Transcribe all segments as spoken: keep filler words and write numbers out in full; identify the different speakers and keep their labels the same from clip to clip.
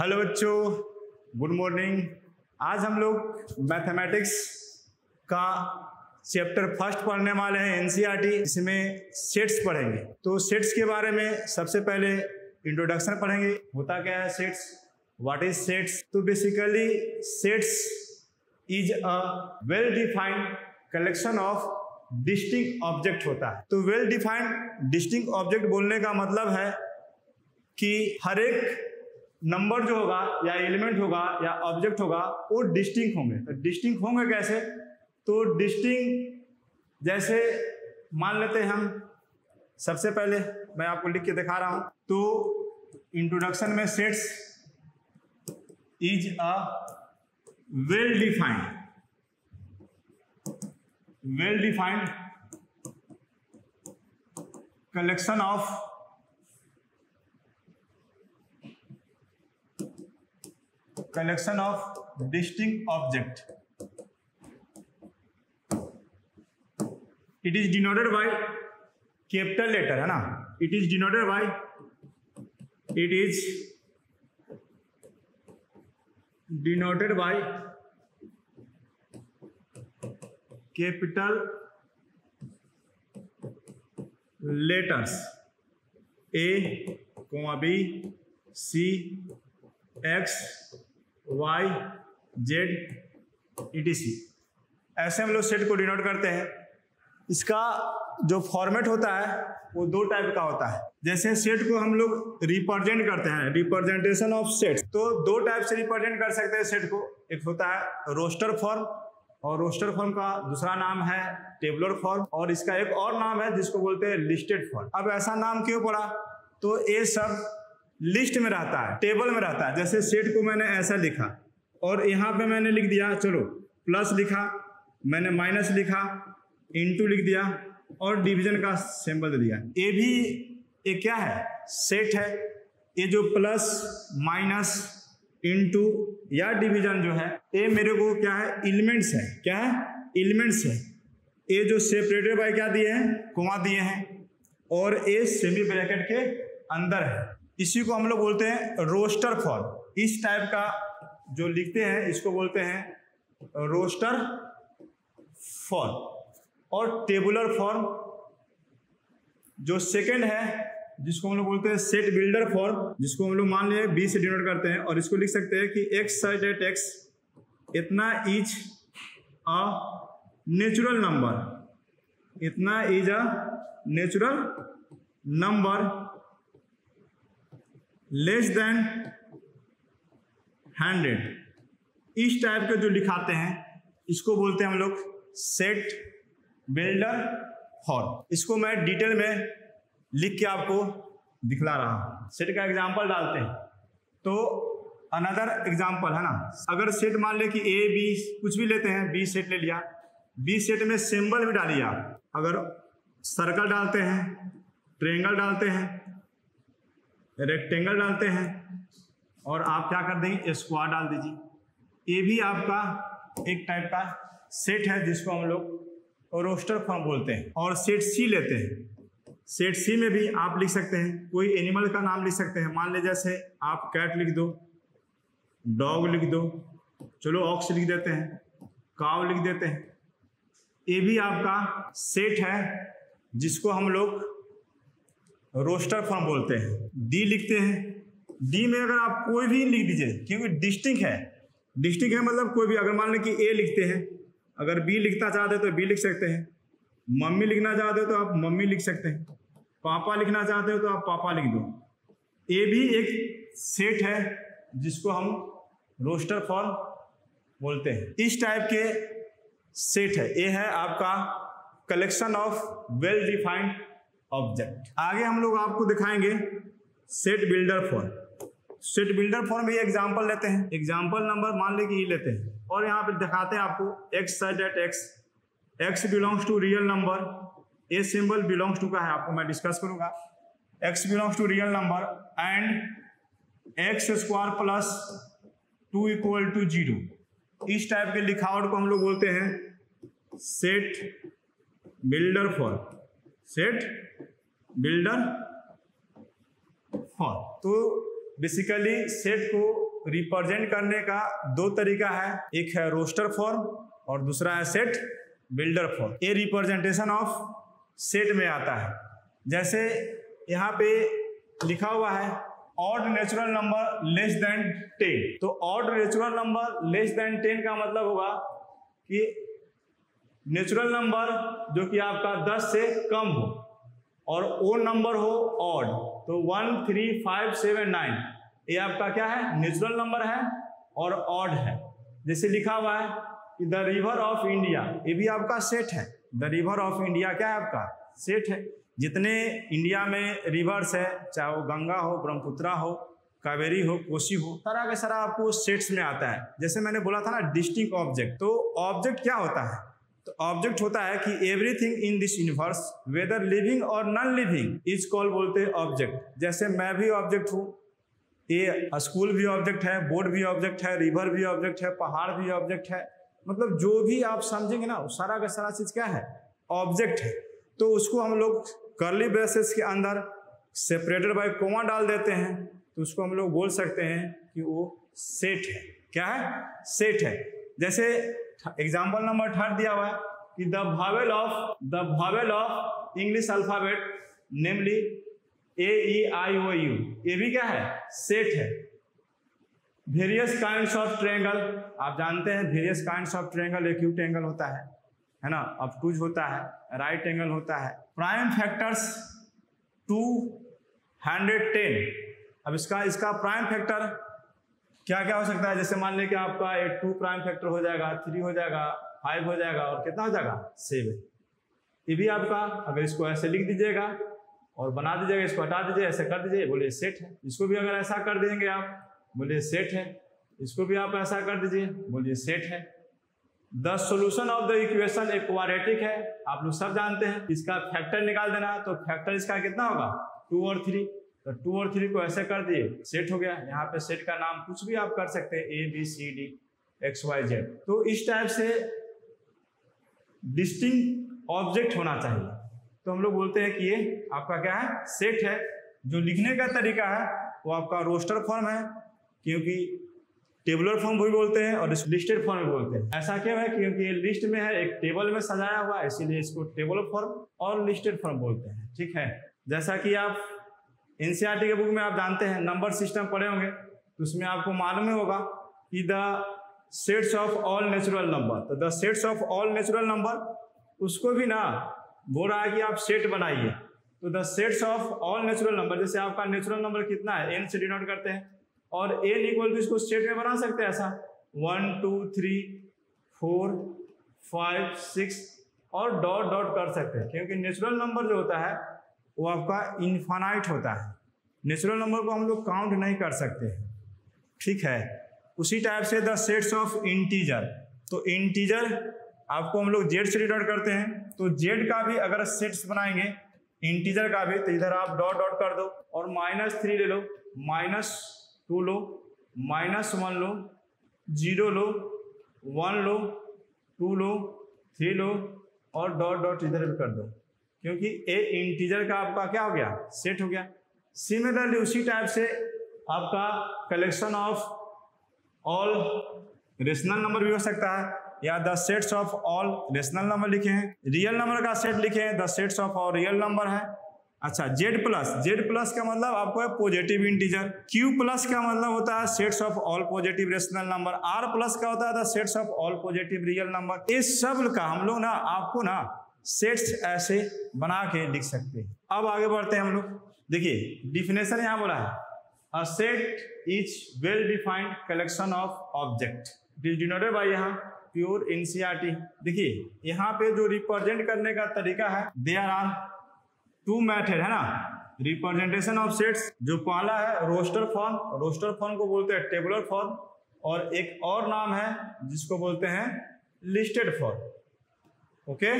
Speaker 1: Hello बच्चों, good morning. आज हम लोग मैथमेटिक्स का चैप्टर फर्स्ट पढ़ने वाले हैं, एनसीईआरटी। इसमें सेट्स पढ़ेंगे। तो सेट्स के बारे में सबसे पहले इंट्रोडक्शन पढ़ेंगे। होता क्या है सेट्स, व्हाट इज सेट्स। तो basically sets is a well defined collection of distinct object होता है। तो वेल डिफाइंड डिस्टिंक्ट ऑब्जेक्ट बोलने का मतलब है कि हर एक नंबर जो होगा या एलिमेंट होगा या ऑब्जेक्ट होगा वो डिस्टिंक्ट होंगे। तो डिस्टिंक्ट होंगे कैसे? तो डिस्टिंक्ट जैसे मान लेते हैं हम, सबसे पहले मैं आपको लिख के दिखा रहा हूं। तो इंट्रोडक्शन में sets is a well defined well defined collection of collection of distinct object. It is denoted by capital letter, है ना? It is denoted by it is denoted by capital letters A, B, C, X, Y, Z, ETC. ऐसे हम लोग set को denote करते हैं। इसका जो फॉर्मेट होता है वो दो टाइप का होता है। जैसे सेट को हम लोग रिप्रेजेंट करते हैं, रिप्रेजेंटेशन ऑफ सेट्स। तो दो टाइप से रिप्रेजेंट कर सकते हैं सेट को। एक होता है रोस्टर फॉर्म, और रोस्टर फॉर्म का दूसरा नाम है टेबुलर फॉर्म, और इसका एक और नाम है जिसको बोलते हैं लिस्टेड फॉर्म। अब ऐसा नाम क्यों पड़ा? तो ये सब लिस्ट में रहता है, टेबल में रहता है। जैसे सेट को मैंने ऐसा लिखा और यहाँ पे मैंने लिख दिया, चलो प्लस लिखा, मैंने माइनस लिखा, इनटू लिख दिया और डिवीजन का सिंबल दे दिया। ये भी ये क्या है? सेट है। ये जो प्लस माइनस इनटू या डिवीजन जो है, ये मेरे को क्या है? एलिमेंट्स है। क्या है? एलिमेंट्स है। ये जो सेपरेटेड बाय क्या दिए हैं? कोमा दिए हैं, और ये सेमी ब्रैकेट के अंदर है। इसी को हम लोग बोलते हैं रोस्टर फॉर्म। इस टाइप का जो लिखते हैं इसको बोलते हैं रोस्टर फॉर्म। और टेबुलर फॉर्म जो सेकंड है, जिसको हम लोग बोलते हैं सेट बिल्डर फॉर्म, जिसको हम लोग मान लिया बी से डिनोट करते हैं, और इसको लिख सकते हैं कि एक्स साइड एट एक्स इतना इज अ नेचुरल नंबर, इतना is a natural number less than hundred. इस टाइप के जो लिखाते हैं इसको बोलते हैं हम लोग सेट बिल्डर फॉर्म। इसको मैं डिटेल में लिख के आपको दिखला रहा हूं। सेट का एग्जांपल डालते हैं। तो अनदर एग्जांपल है ना, अगर सेट मान ले कि ए बी कुछ भी लेते हैं, बी सेट ले लिया, बी सेट में सिंबल भी डालिए आप। अगर सर्कल डालते हैं, ट्रायंगल डालते हैं, रेक्टेंगल डालते हैं, और आप क्या कर देंगे? स्क्वायर डाल दीजिए। ये भी आपका एक टाइप का सेट है जिसको हम लोग रोस्टर फॉर्म बोलते हैं। और सेट सी लेते हैं। सेट सी में भी आप लिख सकते हैं, कोई एनिमल का नाम लिख सकते हैं। मान ले जैसे आप कैट लिख दो, डॉग लिख दो, चलो ऑक्स लिख देते हैं, काव लिख देते हैं। ये भी आपका सेट है जिसको हम लोग रोस्टर फॉर्म बोलते हैं। डी लिखते हैं। डी में अगर आप कोई भी लिख दीजिए, क्योंकि डिस्टिंक्ट है। डिस्टिंक्ट है मतलब कोई भी, अगर मान लें कि ए लिखते हैं, अगर बी लिखना चाहते हैं तो बी लिख सकते हैं, मम्मी लिखना चाहते हो तो आप मम्मी लिख सकते हैं, पापा लिखना चाहते हो तो आप पापा लिख दो। ये भी एक सेट है जिसको हम रोस्टर फॉर्म बोलते हैं। इस टाइप के सेट है। ये है आपका collection of well defined object. आगे हम लोग आपको दिखाएंगे set builder form. Set builder form में एग्जांपल लेते हैं। एग्जांपल नंबर मान ले कि ये लेते हैं, और यहाँ पे दिखाते हैं आपको X side at X, X belongs to real number, a symbol belongs to का है, आपको मैं डिस्कस करूंगा। X belongs to real number and X square plus two equal to zero. इस टाइप के लिखावट को हम लोग बोलते हैं set builder form. Set builder form. तो बेसिकली सेट को रिप्रेजेंट करने का दो तरीका है, एक है रोस्टर फॉर्म और दूसरा है सेट बिल्डर फॉर्म। ये रिप्रेजेंटेशन ऑफ सेट में आता है। जैसे यहाँ पे लिखा हुआ है odd natural number less than ten, तो odd natural number less than ten का मतलब होगा कि नेचुरल नंबर जो कि आपका दस से कम हो और वो नंबर हो ऑड, तो one three five seven nine ये आपका क्या है, नेचुरल नंबर है और ऑड है। जैसे लिखा हुआ है कि द रिवर ऑफ इंडिया, ये भी आपका सेट है। द रिवर ऑफ इंडिया क्या है, आपका सेट है। जितने इंडिया में रिवर्स है, चाहे वो गंगा हो, ब्रह्मपुत्रा हो, कावेरी हो, कोसी हो, सारा का सारा आपको सेट्स में आता है। जैसे मैंने बोला था ना डिस्टिंक्ट ऑब्जेक्ट, तो ऑब्जेक्ट क्या होता है, तो ऑब्जेक्ट होता है कि everything in this universe whether living और नॉन लिविंग इज कॉल्ड, बोलते हैं ऑब्जेक्ट। जैसे मैं भी ऑब्जेक्ट हूँ, ये स्कूल भी ऑब्जेक्ट है, बोर्ड भी ऑब्जेक्ट है, रिवर भी ऑब्जेक्ट है, पहाड़ भी ऑब्जेक्ट है। मतलब जो भी आप समझेंगे ना सारा का सारा चीज क्या है, ऑब्जेक्ट है। तो उसको हम लोग कर्ली ब्रेसेस के अंदर सेपरेटेड बाय कोमा डाल देते हैं, तो उसको हम लोग बोल सकते हैं कि वो सेट है। क्या है, सेट है। जैसे एग्जाम्पल नंबर थर्ड दिया हुआ है कि the vowel of the vowel of English alphabet namely A E I O U, ये भी क्या है, सेट है। वेरियस काइंड्स ऑफ ट्रायंगल, आप जानते हैं various kinds of triangle, acute angle होता है है ना, ऑब्टूज होता है, राइट एंगल होता है। Prime factors two hundred ten, अब इसका इसका प्राइम फैक्टर क्या क्या हो सकता है। जैसे मान लें कि आपका ये टू प्राइम फैक्टर हो जाएगा, थ्री हो जाएगा, फाइव हो जाएगा और कितना हो जाएगा, सेवन। ये भी आपका, अगर इसको ऐसे लिख दीजिएगा और बना दीजिएगा, इसको हटा दीजिए, ऐसे कर दीजिए, बोलिए सेट है। इसको भी अगर ऐसा कर देंगे आप, बोलिए सेट है। इसको भी आप ऐसा कर दीजिए, बोलिए सेट है। The solution of the equation एक क्वाड्रेटिक है, आप लोग सब जानते हैं। इसका फैक्टर निकाल देना, तो फैक्टर इसका कितना होगा, टू और थ्री। तो टू और थ्री को ऐसे कर दिए, सेट हो गया। यहाँ पे सेट का नाम कुछ भी आप कर सकते हैं, A B C D X Y Z. तो इस टाइप से डिस्टिंक्ट ऑब्जेक्ट होना चाहिए। तो हम लोग बोलते हैं कि ये आपका क्या है, सेट है। जो लिखने का तरीका है वो आपका रोस्टर फॉर्म है, क्योंकि टेबुलर फॉर्म भी बोलते हैं और लिस्टेड फॉर्म भी बोलते हैं। ऐसा क्यों है, क्योंकि ये लिस्ट में है, एक टेबल में सजाया हुआ है, इसीलिए इसको टेबुलर फॉर्म और लिस्टेड फॉर्म बोलते हैं। ठीक है, जैसा कि आप एनसीईआरटी के बुक में आप जानते हैं, नंबर सिस्टम पढ़े होंगे, तो उसमें आपको मालूम होगा कि the sets of all natural number, तो the sets of all natural number, उसको भी ना बोल रहा है कि आप सेट बनाइए। तो the sets of all natural number, जैसे आपका नेचुरल नंबर कितना है, एन से डिनोट करते हैं, और एन इक्वल टू इसको सेट में बना सकते हैं ऐसा, one two three four five six और डॉट डॉट कर सकते हैं, क्योंकि नेचुरल नंबर जो होता है वो आपका इनफाइनाइट होता है। नेचुरल नंबर को हम लोग काउंट नहीं कर सकते हैं। ठीक है, उसी टाइप से द सेट्स ऑफ इंटीजर, तो इंटीजर आपको हम लोग जेड से डिनोट करते हैं, तो जेड का भी अगर सेट्स बनाएंगे इंटीजर का भी, तो इधर आप डॉट डॉट कर दो और माइनस थ्री ले लो, माइनस टू लो, माइनस वन लो, जीरो लो, वन लो, टू लो, थ्री लो और डॉट डॉट इधर भी कर दो, क्योंकि ए इंटीजर का आपका क्या हो गया, सेट हो गया। सिमिलरली उसी टाइप से आपका collection of all rational number भी हो सकता है, या the sets of all rational number लिखे हैं, रियल नंबर का सेट लिखे हैं, the sets of all real number है। अच्छा, जेड प्लस, जेड प्लस का मतलब आपको है पॉजिटिव इंटीजर। क्यू प्लस का मतलब होता है sets of all positive rational number. R plus का होता है the sets of all positive real number. इस सब का हम लोग ना आपको ना सेट्स ऐसे बना के लिख सकते हैं। अब आगे बढ़ते हैं हम लोग। देखिए डिफिनेशन यहाँ बोला है, a set is well defined collection of object, it is denoted by यहाँ प्योर एनसीईआरटी। देखिए यहाँ पे जो रिप्रेजेंट करने का तरीका है, देयर आर टू मेथड है ना, रिप्रेजेंटेशन ऑफ सेट्स। जो पहला है रोस्टर फॉर्म, रोस्टर फॉर्म को बोलते हैं टेबुलर फॉर्म, और एक और नाम है जिसको बोलते हैं लिस्टेड फॉर्म। ओके,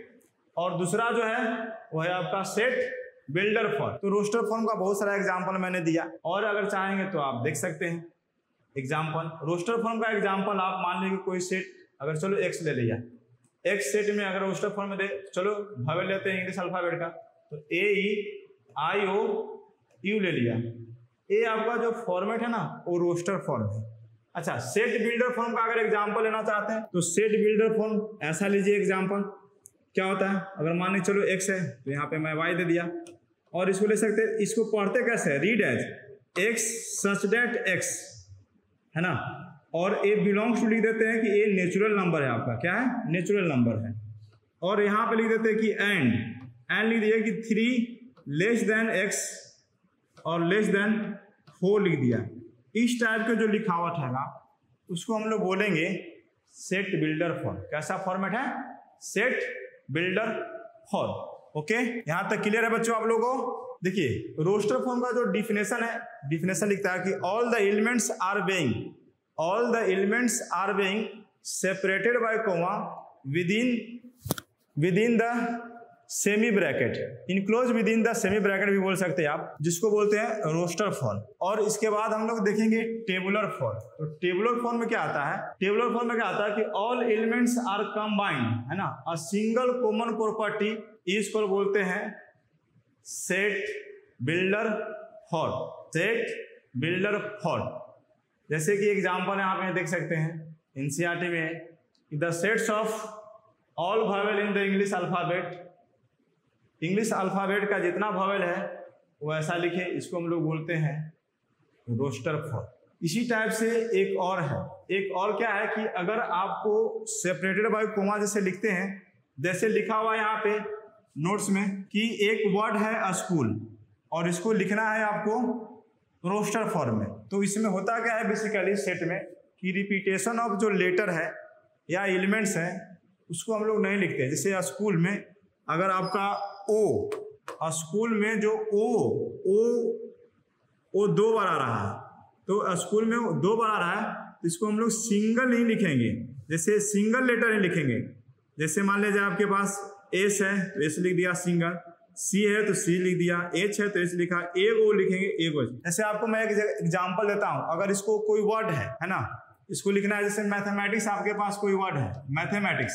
Speaker 1: और दूसरा जो है वो है आपका सेट बिल्डर फॉर्म। तो रोस्टर फॉर्म का बहुत सारा एग्जांपल मैंने दिया, और अगर चाहेंगे तो आप देख सकते हैं एग्जांपल। रोस्टर फॉर्म का एग्जांपल आप मान लीजिए कोई सेट, अगर चलो एक्स ले लिया, एक्स सेट में अगर रोस्टर फॉर्म में दे, चलो भावेल लेते हैं इंग्लिश अल्फाबेट का, तो ए ई आई ओ यू ले लिया। ये आपका जो फॉर्मेट है ना वो रोस्टर फॉर्म है। अच्छा, सेट बिल्डर फॉर्म का अगर एग्जांपल लेना चाहते हैं तो सेट बिल्डर फॉर्म ऐसा लीजिए एग्जांपल। क्या होता है, अगर मान लीजिए चलो एक्स है तो यहाँ पे मैं वाई दे दिया, और इसको ले सकते हैं, इसको पढ़ते कैसे, read as X such that X, है ना, और ए बिलोंग्स टू लिख देते हैं कि ये नेचुरल नंबर है आपका, क्या है, नेचुरल नंबर है। और यहाँ पे लिख देते हैं कि एंड एंड लिख दिया कि थ्री लेस देन एक्स और लेस देन फोर लिख दिया। इस टाइप का जो लिखावट है ना उसको हम लोग बोलेंगे सेट बिल्डर फॉर्म। कैसा फॉर्मेट है, सेट बिल्डर फॉर्म। ओके, यहां तक क्लियर है बच्चों आप लोगों को। देखिए रोस्टर फॉर्म का जो डिफिनेशन है, डिफिनेशन लिखता है कि all the elements are being all the elements are being separated by comma within within the semi bracket, enclose within the semi bracket भी बोल सकते हैं आप, जिसको बोलते हैं रोस्टर फॉर्म। और इसके बाद हम लोग देखेंगे टेबुलर फॉर्म। तो टेबुलर फॉर्म में क्या आता है, टेबुलर फॉर्म में क्या आता है कि ऑल एलिमेंट्स आर कंबाइंड, है ना, अ सिंगल कॉमन प्रॉपर्टी, इसको बोलते हैं set builder form, set builder form. जैसे कि एग्जाम्पल यहाँ पे देख सकते हैं एनसीईआरटी में, the sets of all vowel in the English alphabet, English alphabet का जितना वॉवेल है वो ऐसा लिखे, इसको हम लोग बोलते हैं रोस्टर फॉर्म। इसी टाइप से एक और है, एक और क्या है कि अगर आपको सेपरेटेड बाय कोमा जैसे लिखते हैं, जैसे लिखा हुआ यहाँ पे नोट्स में कि एक वर्ड है स्कूल और इसको लिखना है आपको रोस्टर फॉर्म में, तो इसमें होता क्या है बेसिकली सेट में कि रिपीटेशन ऑफ जो लेटर है या एलिमेंट्स है उसको हम लोग नहीं लिखते। जैसे स्कूल में अगर आपका ओ, स्कूल में जो ओ ओ ओ दो बार आ रहा है, तो स्कूल में दो बार आ रहा है तो इसको हम लोग सिंगल नहीं लिखेंगे, जैसे सिंगल लेटर नहीं लिखेंगे। जैसे मान लीजिए आपके पास एस है तो एस लिख दिया सिंगल, सी है तो सी लिख दिया, एच है तो एच लिखा, ए ओ लिखेंगे ए ओ। जैसे आपको मैं एक एग्जांपल देता हूं, अगर इसको कोई वर्ड है है ना, इसको लिखना है, जैसे मैथमेटिक्स, आपके पास कोई वर्ड है मैथमेटिक्स,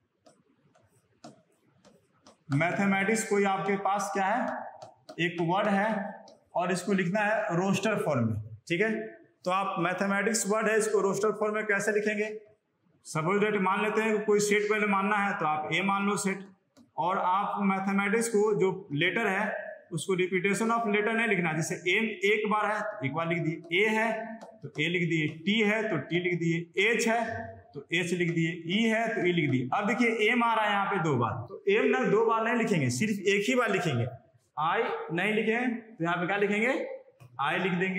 Speaker 1: मैथमेटिक्स कोई आपके पास क्या है एक वर्ड है और इसको लिखना है रोस्टर फॉर्म में, ठीक है। तो आप मैथमेटिक्स वर्ड है, इसको रोस्टर फॉर्म में कैसे लिखेंगे, सपोज दैट मान लेते हैं कोई सेट पहले मानना है तो आप ए मान लो सेट, और आप मैथमेटिक्स को जो लेटर है उसको रिपीटेशन ऑफ लेटर नहीं लिखना, जैसे एम एक बार है तो एक बार लिख दिए, ए है तो ए लिख दिए, टी है तो टी लिख दिए, एच है तो एच लिख दिए, ई है तो ई लिख दिए। अब देखिए एम आ रहा है यहाँ पे दो बार, तो एम ना दो बार नहीं लिखेंगे, सिर्फ एक ही बार लिखेंगे। आई नहीं लिखे तो यहाँ पे क्या लिखेंगे, आई लिख देंगे,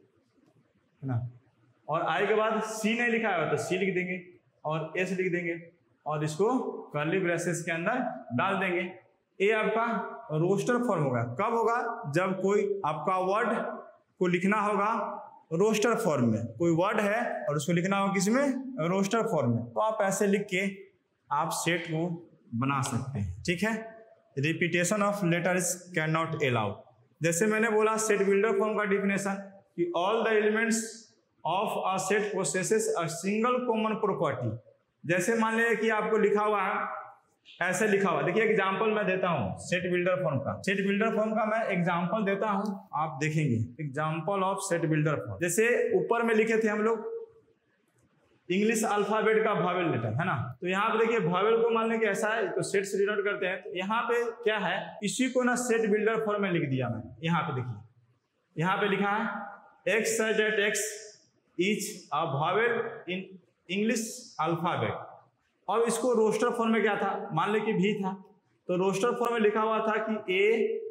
Speaker 1: है ना, और आई के बाद सी नहीं लिखा है तो सी लिख देंगे और एस लिख देंगे और इसको कर्ली ब्रेसेस के अंदर डाल देंगे। ये आपका रोस्टर फॉर्म होगा। कब होगा, जब कोई आपका वर्ड को लिखना होगा रोस्टर फॉर्म में, कोई वर्ड है और उसको लिखना होगा किसमें, रोस्टर फॉर्म में, तो आप ऐसे लिख के आप सेट को बना सकते हैं, ठीक है। Repetition of letters can not allow. जैसे मैंने बोला सेट बिल्डर फॉर्म का डिफिनेशन कि all the elements of a set possesses a single common property. जैसे मान लीजिए कि आपको लिखा हुआ है, ऐसे लिखा हुआ, देखिए एग्जांपल मैं देता हूं सेट बिल्डर फॉर्म का, सेट बिल्डर फॉर्म का मैं एग्जांपल देता हूं, आप देखेंगे example of set builder form. जैसे ऊपर में लिखे थे हम लोग इंग्लिश अल्फाबेट का वॉवेल लेटर, है ना, तो यहाँ पे देखिए वॉवेल को मान लें कि ऐसा है तो सेट से डिनोट करते हैं, तो यहाँ पे क्या है, इसी को ना सेट बिल्डर फॉर्म में लिख दिया मैं। यहाँ पे देखिए, यहाँ पे लिखा है X at X is a vowel in English alphabet. और इसको रोस्टर फॉर्म में क्या था, मान ले कि भी था, तो रोस्टर फॉर्म में लिखा हुआ था कि A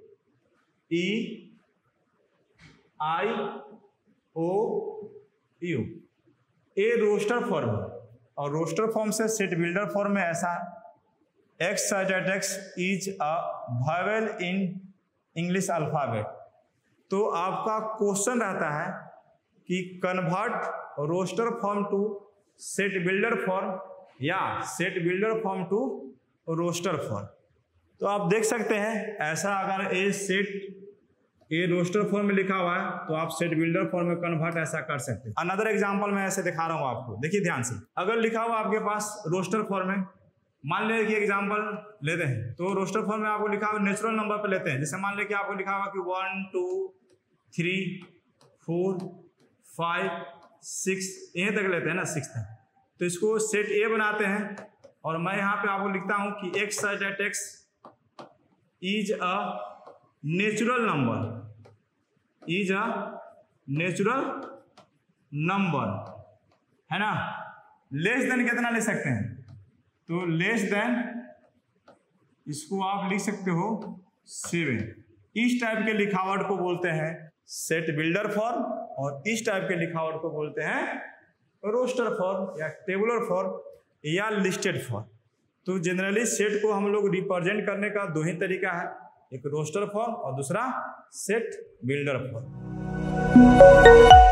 Speaker 1: E I O U, a roster form. और रोस्टर फॉर्म से सेट बिल्डर फॉर्म में ऐसा X at X is a vowel in English alphabet. तो आपका क्वेश्चन रहता है कि convert roster form to set builder form या set builder form to roster form. तो आप देख सकते हैं ऐसा, अगर a set A roster form में लिखा हुआ है तो आप सेट बिल्डर फॉर्म में कन्वर्ट ऐसा कर सकते हैं। अनदर एग्जांपल मैं ऐसे दिखा रहा हूं आपको, देखिए ध्यान से। अगर लिखा हुआ आपके पास रोस्टर फॉर्म में, मान ले कि एग्जांपल लेते हैं, तो रोस्टर फॉर्म में आपको लिखा हुआ नेचुरल नंबर पे लेते हैं। जैसे मान ले कि आपको लिखा हुआ कि one two three four five six, यहीं तक लेते हैं ना, सिक्स तक। तो इसको सेट ए बनाते हैं और मैं यहाँ पे आपको लिखता हूँ कि X at X is a natural number, is a natural number, है ना। लेस देन कितना ले सकते हैं, तो लेस देन इसको आप लिख सकते हो सेवन। इस टाइप के लिखावट को बोलते हैं सेट बिल्डर फॉर्म और इस टाइप के लिखावट को बोलते हैं रोस्टर फॉर्म या टेबुलर फॉर्म या लिस्टेड फॉर्म। तो जनरली सेट को हम लोग रिप्रेजेंट करने का दो ही तरीका है, एक रोस्टर फॉर्म और दूसरा सेट बिल्डर फॉर्म।